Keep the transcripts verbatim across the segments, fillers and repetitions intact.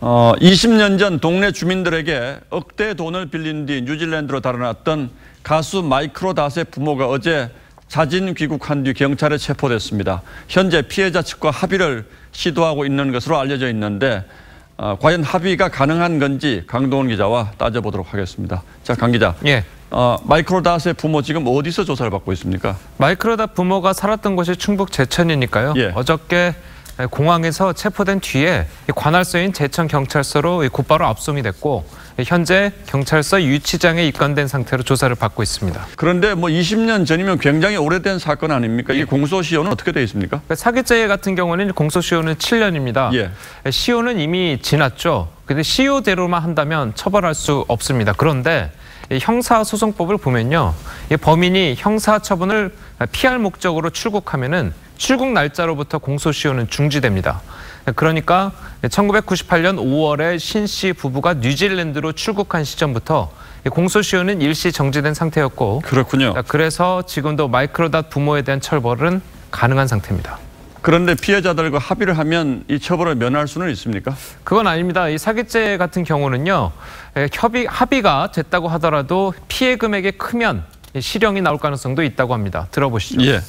어, 이십 년 전 동네 주민들에게 억대 돈을 빌린 뒤 뉴질랜드로 달아났던 가수 마이크로 닷의 부모가 어제 자진 귀국한 뒤 경찰에 체포됐습니다. 현재 피해자 측과 합의를 시도하고 있는 것으로 알려져 있는데 어, 과연 합의가 가능한 건지 강동원 기자와 따져보도록 하겠습니다. 자, 강 기자. 예. 어, 마이크로 닷의 부모 지금 어디서 조사를 받고 있습니까? 마이크로 닷 부모가 살았던 곳이 충북 제천이니까요. 예. 어저께 공항에서 체포된 뒤에 관할소인 제천경찰서로 곧바로 압송이 됐고 현재 경찰서 유치장에 입건된 상태로 조사를 받고 있습니다. 그런데 뭐 이십 년 전이면 굉장히 오래된 사건 아닙니까? 이게 공소시효는 어떻게 되어 있습니까? 사기죄 같은 경우는 공소시효는 칠 년입니다. 예. 시효는 이미 지났죠. 근데 시효대로만 한다면 처벌할 수 없습니다. 그런데 형사소송법을 보면요, 범인이 형사처분을 피할 목적으로 출국하면은 출국 날짜로부터 공소시효는 중지됩니다. 그러니까 천구백구십팔 년 오월에 신 씨 부부가 뉴질랜드로 출국한 시점부터 공소시효는 일시 정지된 상태였고, 그렇군요. 그래서 지금도 마이크로 닷 부모에 대한 처벌은 가능한 상태입니다. 그런데 피해자들과 합의를 하면 이 처벌을 면할 수는 있습니까? 그건 아닙니다. 이 사기죄 같은 경우는요, 협의, 합의가 됐다고 하더라도 피해 금액이 크면 실형이 나올 가능성도 있다고 합니다. 들어보시죠. 예.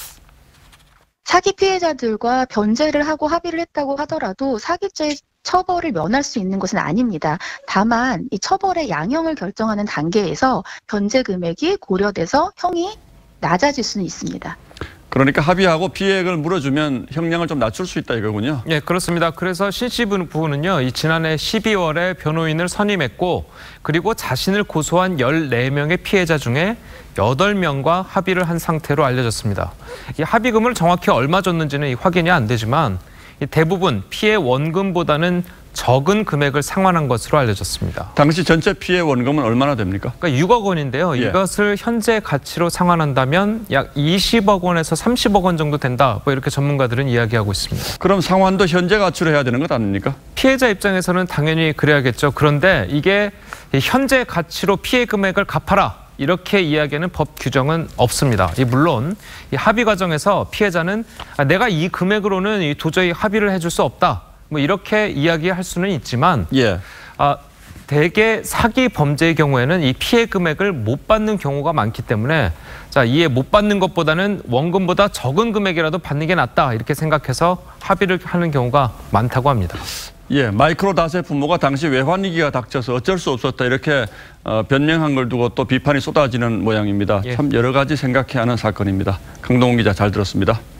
사기 피해자들과 변제를 하고 합의를 했다고 하더라도 사기죄 처벌을 면할 수 있는 것은 아닙니다. 다만 이 처벌의 양형을 결정하는 단계에서 변제 금액이 고려돼서 형이 낮아질 수는 있습니다. 그러니까 합의하고 피해액을 물어주면 형량을 좀 낮출 수 있다 이거군요. 예, 그렇습니다. 그래서 신 씨 부부는요, 이 지난해 십이월에 변호인을 선임했고, 그리고 자신을 고소한 열네 명의 피해자 중에 여덟 명과 합의를 한 상태로 알려졌습니다. 이 합의금을 정확히 얼마 줬는지는 확인이 안 되지만 대부분 피해 원금보다는 적은 금액을 상환한 것으로 알려졌습니다. 당시 전체 피해 원금은 얼마나 됩니까? 그러니까 육억 원인데요. 예. 이것을 현재 가치로 상환한다면 약 이십억 원에서 삼십억 원 정도 된다. 뭐 이렇게 전문가들은 이야기하고 있습니다. 그럼 상환도 현재 가치로 해야 되는 것 아닙니까? 피해자 입장에서는 당연히 그래야겠죠. 그런데 이게 현재 가치로 피해 금액을 갚아라, 이렇게 이야기하는 법 규정은 없습니다. 물론 이 합의 과정에서 피해자는 내가 이 금액으로는 도저히 합의를 해줄 수 없다, 뭐 이렇게 이야기할 수는 있지만, 예. 아, 대개 사기 범죄의 경우에는 이 피해 금액을 못 받는 경우가 많기 때문에, 자, 이에 못 받는 것보다는 원금보다 적은 금액이라도 받는 게 낫다, 이렇게 생각해서 합의를 하는 경우가 많다고 합니다. 예, 마이크로 닷의 부모가 당시 외환위기가 닥쳐서 어쩔 수 없었다 이렇게 어, 변명한 걸 두고 또 비판이 쏟아지는 모양입니다. 예. 참 여러 가지 생각해야 하는 사건입니다. 강동원 기자 잘 들었습니다.